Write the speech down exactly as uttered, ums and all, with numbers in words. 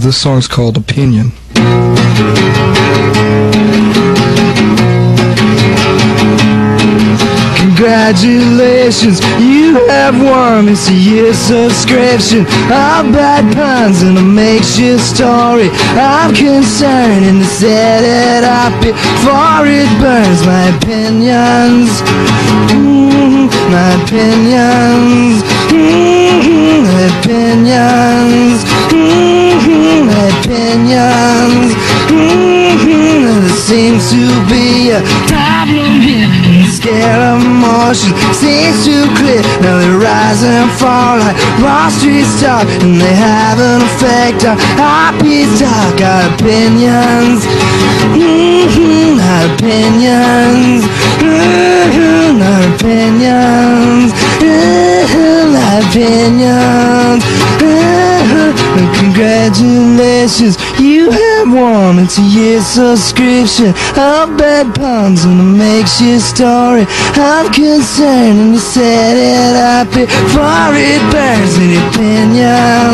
this song's called Opinion. Congratulations, you have won this year's subscription of bad puns and a makeshift story. I'm concerned and to set it up before it burns. My opinions, mm, my opinions, mm, my opinions, mm, my opinions, mm, there seems to be a problem here. Scare of emotion seems too clear. Now they rise and fall like Wall Street stock, and they have an effect on our peace talk. Our opinions, mm-hmm, our opinions, mm-hmm, our opinions, mm-hmm, our opinions, mm-hmm. Congratulations, you have won it's a year's subscription of bad puns and a makeshift story. I'm concerned and to set it up before it burns. Any opinion,